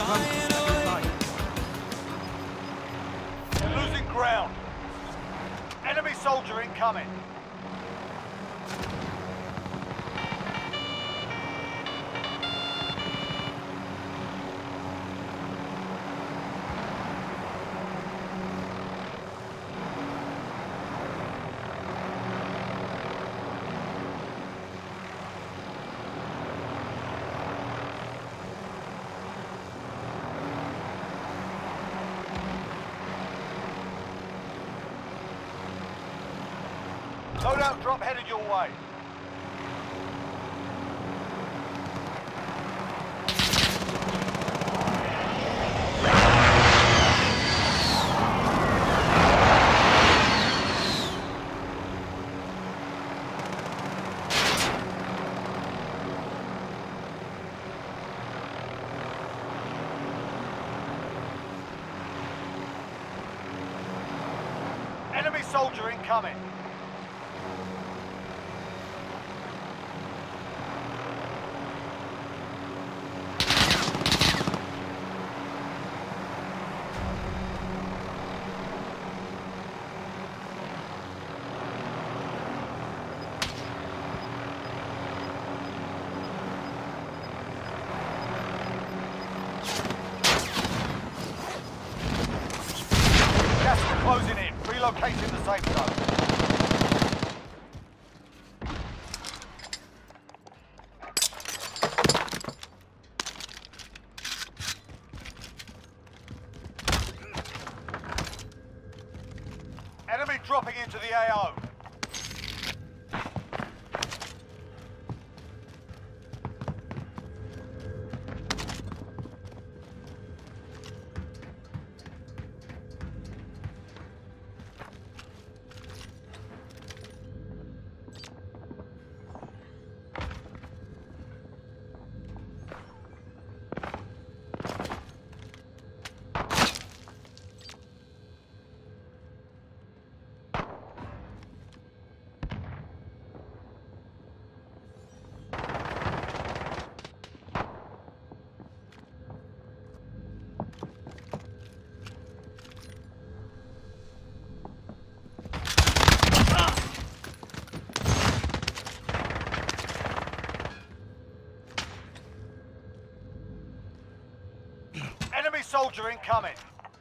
You're losing ground. Enemy soldier incoming. Loadout drop headed your way. Enemy soldier incoming. Gas is closing in. Relocating the safe zone. Enemy dropping into the AO. Enemy soldier incoming.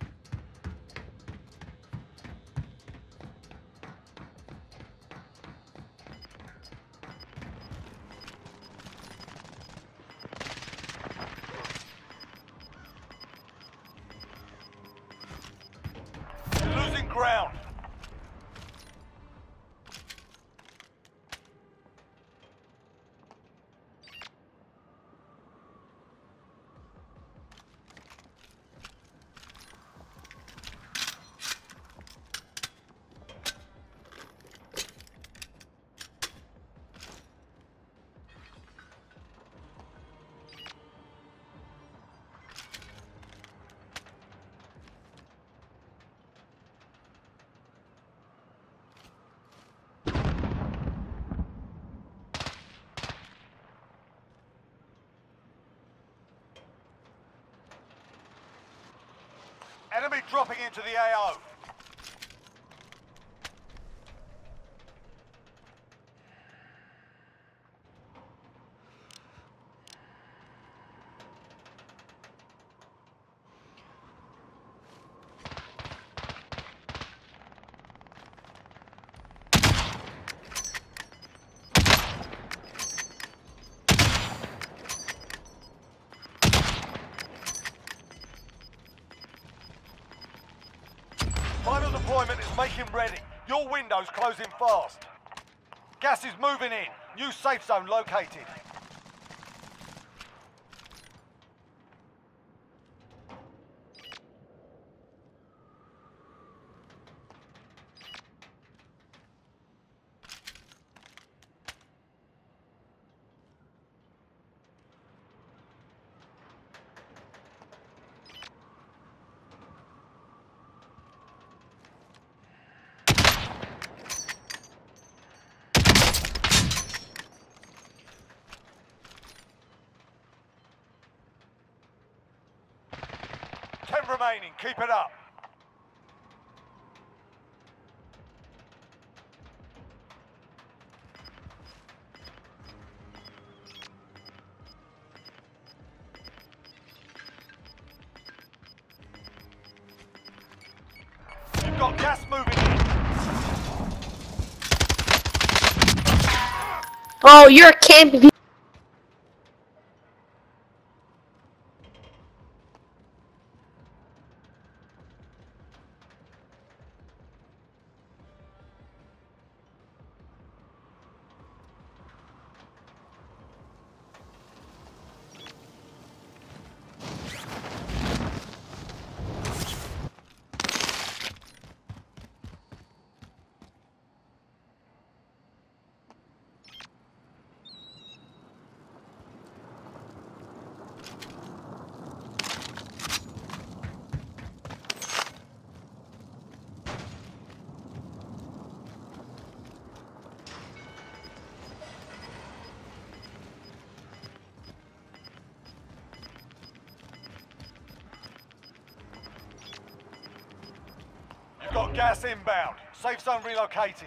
You're losing ground. Enemy dropping into the AO. Final deployment is making ready. Your window's closing fast. Gas is moving in. New safe zone located. remaining. Keep it up. You've got gas moving in. Oh, you're a camping. You've got gas inbound. Safe zone relocated.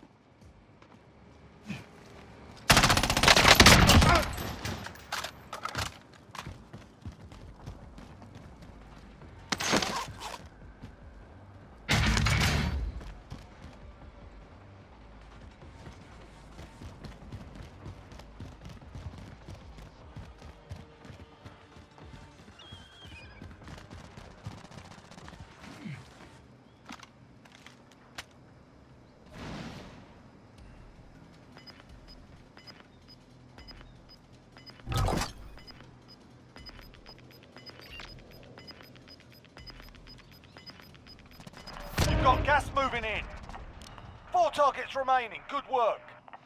You've got gas moving in. 4 targets remaining. Good work.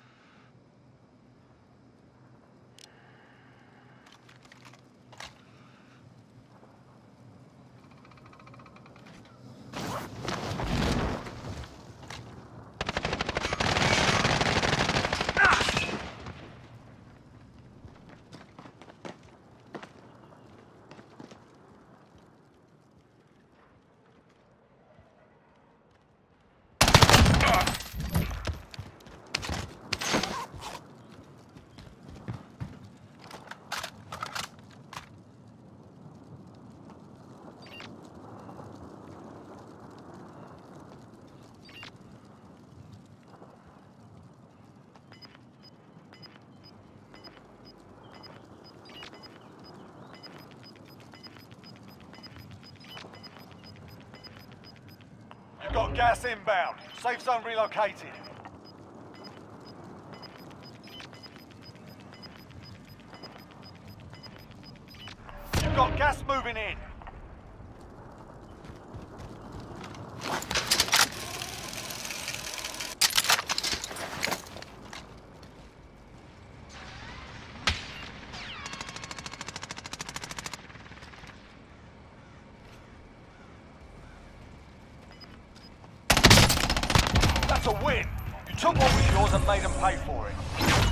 You've got gas inbound. Safe zone relocated. You've got gas moving in. That's a win. You took what was yours and made them pay for it.